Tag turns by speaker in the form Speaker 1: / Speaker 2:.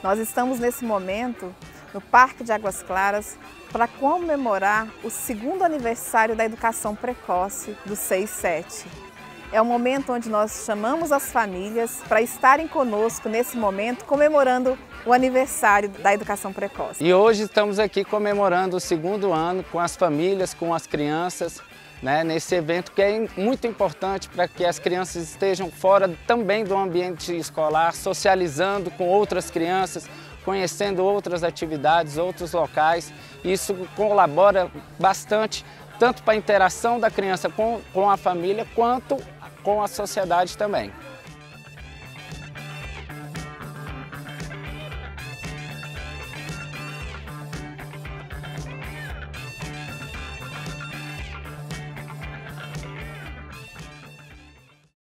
Speaker 1: Nós estamos nesse momento no Parque de Águas Claras para comemorar o 2º aniversário da educação precoce do 6-7. É um momento onde nós chamamos as famílias para estarem conosco nesse momento, comemorando o aniversário da educação precoce.
Speaker 2: E hoje estamos aqui comemorando o 2º ano com as famílias, com as crianças, nesse evento que é muito importante para que as crianças estejam fora também do ambiente escolar, socializando com outras crianças, conhecendo outras atividades, outros locais. Isso colabora bastante, tanto para a interação da criança com a família, quanto com a sociedade também.